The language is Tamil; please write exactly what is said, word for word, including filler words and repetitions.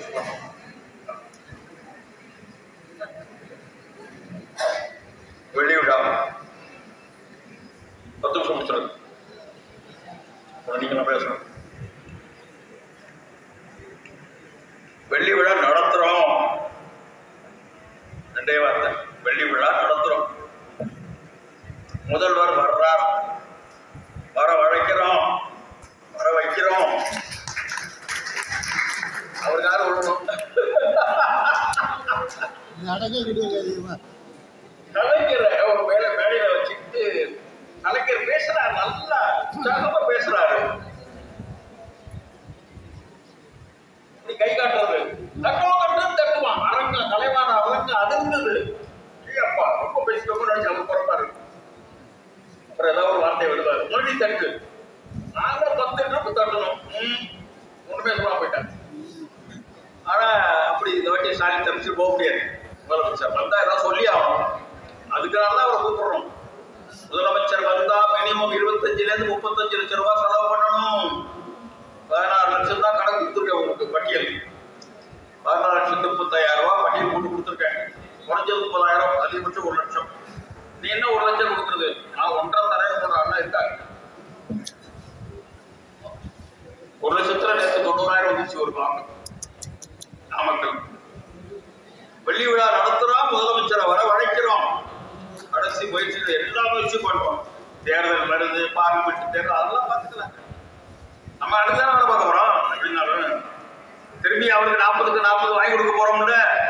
வெள்ளி விழா பத்து நிமிஷம் முடிச்சிருங்க. நீங்க பேசணும். வெள்ளி விழா நடத்துறோம். ரெண்டே வார்த்தை. வெள்ளி விழா நடத்துறோம். முதல்வர் வர்றார், வர வழைக்கிறோம், வர வைக்கிறோம். அவருக்காக விடணும். கலைஞர் ஒரு மேல மேடையில வச்சுக்கிட்டு கலைஞர் பேசுறாரு, நல்லா உற்சாகமா பேசுறாரு. கை காட்டுறது தட்டுவோம் கட்டு தட்டுவான். அரங்க கலைவான அரங்க அதிர்ந்தது. அப்பா ரொம்ப பேசிட்டோம் நினைச்சு அவங்க பிறப்பாரு. அப்புறம் ஏதாவது ஒரு வார்த்தை விடுவாரு, மறுபடி தட்டு. நாங்க பத்து ட்ரிப் தட்டணும். ஒண்ணுமே சொல்ல போயிட்டாங்க. ஆனா அப்படி இந்த வாட்டி ஸ்டாலின் தப்பிச்சு போக முடியாது. முதலமைச்சர் வந்தா ஏதாவது சொல்லி ஆகணும். அதுக்காகதான் அவரை கூப்பிடுறோம். முதலமைச்சர் வந்தா மினிமம் இருபத்தஞ்சுல இருந்து முப்பத்தஞ்சு லட்சம் ரூபாய் செலவு பண்ணணும். பதினாறு லட்சம் தான் கணக்கு கொடுத்துருக்கேன் உங்களுக்கு பட்டியல். பதினாறு லட்சத்து முப்பத்தாயிரம் ரூபாய் பட்டியல் போட்டு கொடுத்துருக்கேன். குறைஞ்சது முப்பதாயிரம், அதிகபட்சம் ஒரு லட்சம். நீ என்ன ஒரு லட்சம் கொடுக்குறது? நான் ஒன்றரை தரையில போடுற அண்ணா இருக்காங்க. ஒரு லட்சத்துல நேற்று தொண்ணூறாயிரம் வந்துச்சு ஒரு வாங்க நாமக்கல். வெள்ளி விழா நடத்துறோம், முதலமைச்சரை வர வழைக்கிறோம். கடைசி முயற்சிகள் எல்லா முயற்சியும் பண்ணுவோம். தேர்தல் வருது, பார்லிமெண்ட் தேர்தல், அதெல்லாம் பார்த்துக்கலாம். நம்ம அடுத்த வேலை பார்க்க போறோம். எப்படின்னாலும் திரும்பி அவருக்கு நாற்பதுக்கு நாற்பது வாங்கி கொடுக்க போறோம்ல.